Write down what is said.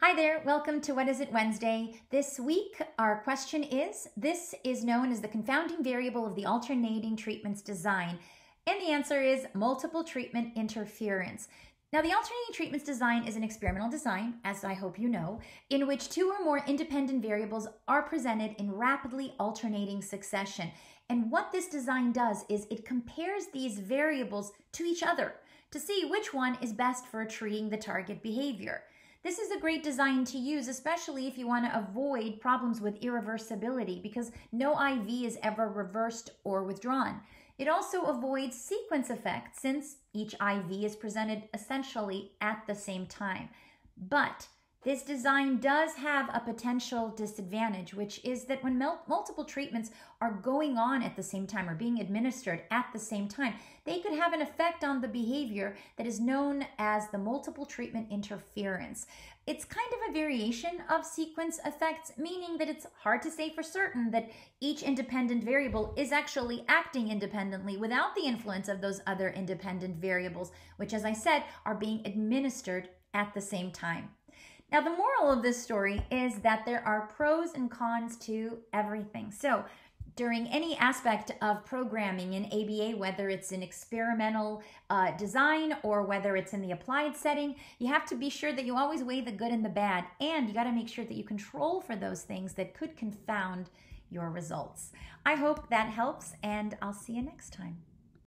Hi there, welcome to What Is It Wednesday. This week, our question is, this is known as the confounding variable of the alternating treatments design. And the answer is multiple treatment interference. Now, the alternating treatments design is an experimental design, as I hope you know, in which two or more independent variables are presented in rapidly alternating succession. And what this design does is it compares these variables to each other to see which one is best for treating the target behavior. This is a great design to use, especially if you want to avoid problems with irreversibility, because no IV is ever reversed or withdrawn. It also avoids sequence effects since each IV is presented essentially at the same time. But this design does have a potential disadvantage, which is that when multiple treatments are going on at the same time or being administered at the same time, they could have an effect on the behavior that is known as the multiple treatment interference. It's kind of a variation of sequence effects, meaning that it's hard to say for certain that each independent variable is actually acting independently without the influence of those other independent variables, which, as I said, are being administered at the same time. Now, the moral of this story is that there are pros and cons to everything. So during any aspect of programming in ABA, whether it's an experimental design or whether it's in the applied setting, you have to be sure that you always weigh the good and the bad, and you got to make sure that you control for those things that could confound your results. I hope that helps, and I'll see you next time.